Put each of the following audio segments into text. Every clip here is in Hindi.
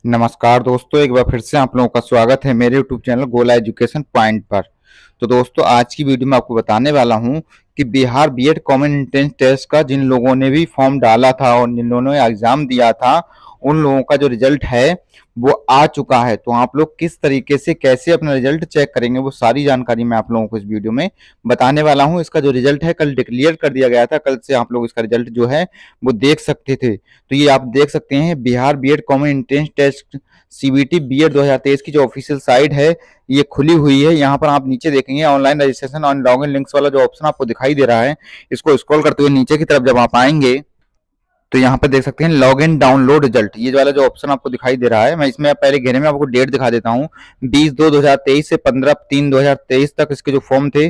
नमस्कार दोस्तों, एक बार फिर से आप लोगों का स्वागत है मेरे YouTube channel Gola education point पर। तो दोस्तों, आज की वीडियो में आपको बताने वाला हूं कि Bihar B Ed common entrance test का जिन लोगों ने भी फॉर्म डाला था और जिन लोगों ने एग्जाम दिया था, उन लोगों का जो रिजल्ट है वो आ चुका है। तो आप लोग किस तरीके से कैसे अपना रिजल्ट चेक करेंगे, वो सारी जानकारी मैं आप लोगों को इस वीडियो में बताने वाला हूं। इसका जो रिजल्ट है कल डिक्लेयर कर दिया गया था, कल से आप लोग इसका रिजल्ट जो है वो देख सकते थे। तो ये आप देख सकते हैं, Bihar B Ed common entrance test CBT B Ed 2023 की जो ऑफिशियल साइट है ये खुली हुई है। यहाँ पर आप नीचे देखेंगे ऑनलाइन रजिस्ट्रेशन और लॉगिन लिंक्स वाला जो ऑप्शन आपको दिखाई दे रहा है, इसको स्क्रॉल करते हुए नीचे की तरफ जब आप आएंगे तो यहाँ पर देख सकते हैं लॉग इन डाउनलोड रिजल्ट, ये वाला जो ऑप्शन आपको दिखाई दे रहा है। मैं इसमें पहले घेरे में आपको डेट दिखा देता हूँ। 20/2/2023 से 15/3/2023 तक इसके जो फॉर्म थे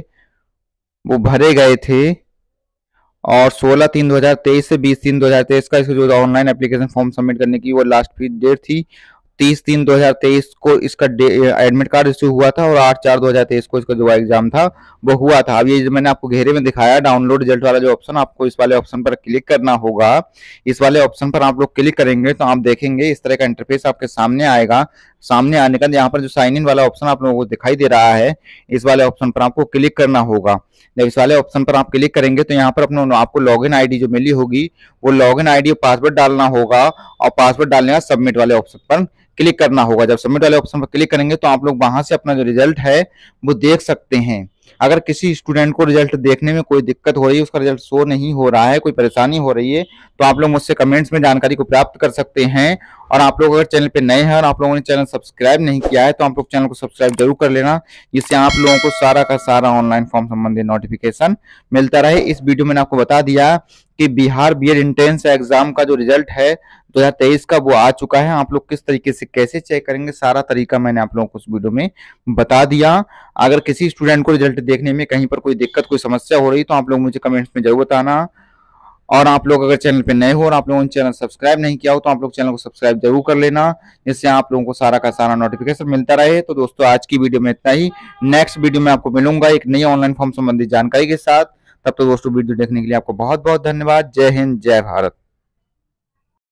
वो भरे गए थे, और 16/3/2023 से 20/3/2023 का इसका जो ऑनलाइन एप्लीकेशन फॉर्म सबमिट करने की वो लास्ट डेट थी। 30/3/2023 को इसका एडमिट कार्ड इश्यू हुआ था, और 8/4/2023 को इसका जो एग्जाम था वो हुआ था। अब ये जो मैंने आपको घेरे में दिखाया डाउनलोड रिजल्ट वाला जो ऑप्शन, आपको इस वाले ऑप्शन पर क्लिक करना होगा। इस वाले ऑप्शन पर आप लोग क्लिक करेंगे तो आप देखेंगे इस तरह का इंटरफेस आपके सामने आएगा। सामने आने का यहाँ पर जो साइन इन वाला ऑप्शन आप लोगों को दिखाई दे रहा है, इस वाले ऑप्शन पर आपको क्लिक करना होगा। जब इस वाले ऑप्शन पर आप क्लिक करेंगे तो यहाँ पर अपना आपको लॉगिन आईडी जो मिली होगी वो लॉगिन आईडी और पासवर्ड डालना होगा, और पासवर्ड डालने का सबमिट वाले ऑप्शन पर क्लिक करना होगा। जब सबमिट वाले ऑप्शन पर क्लिक करेंगे तो आप लोग वहां से अपना जो रिजल्ट है वो देख सकते हैं। अगर किसी स्टूडेंट को रिजल्ट देखने में कोई दिक्कत हो रही है, उसका रिजल्ट शो नहीं हो रहा है, कोई परेशानी हो रही है, तो आप लोग मुझसे कमेंट्स में जानकारी को प्राप्त कर सकते हैं। और आप लोग अगर चैनल पे नए हैं और आप लोगों ने चैनल सब्सक्राइब नहीं किया है तो आप लोग चैनल को सब्सक्राइब जरूर कर लेना, जिससे आप लोगों को सारा का सारा ऑनलाइन फॉर्म संबंधित नोटिफिकेशन मिलता रहे। इस वीडियो में मैंने आपको बता दिया कि बिहार बीएड एंट्रेंस एग्जाम का जो रिजल्ट है 2023 का वो आ चुका है। आप लोग किस तरीके से कैसे चेक करेंगे, सारा तरीका मैंने आप लोगों को उस वीडियो में बता दिया। अगर किसी स्टूडेंट को रिजल्ट देखने में कहीं पर कोई दिक्कत कोई समस्या हो रही तो आप लोग मुझे कमेंट्स में जरूर बताना। और आप लोग अगर चैनल पे नए हो और आप लोगों ने चैनल सब्सक्राइब नहीं किया हो तो आप लोग चैनल को सब्सक्राइब जरूर कर लेना, जिससे आप लोगों को सारा का सारा नोटिफिकेशन मिलता रहे। तो दोस्तों, आज की वीडियो में इतना ही। नेक्स्ट वीडियो में आपको मिलूंगा एक नई ऑनलाइन फॉर्म संबंधित जानकारी के साथ। तब तो दोस्तों, वीडियो देखने के लिए आपको बहुत बहुत धन्यवाद। जय हिंद, जय भारत।